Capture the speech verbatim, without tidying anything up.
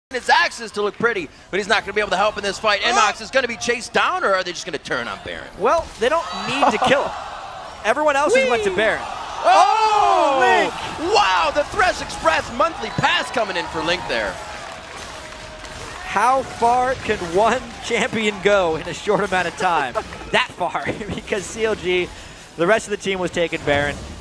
his axes to look pretty, but he's not going to be able to help in this fight. Enmox is going to be chased down, or are they just going to turn on Baron? Well, they don't need to kill him. Everyone else Whee! has went to Baron. Oh, oh Link! Wow, the Thresh Express monthly pass coming in for Link there. How far can one champion go in a short amount of time? That far, because C L G, the rest of the team was taking Baron.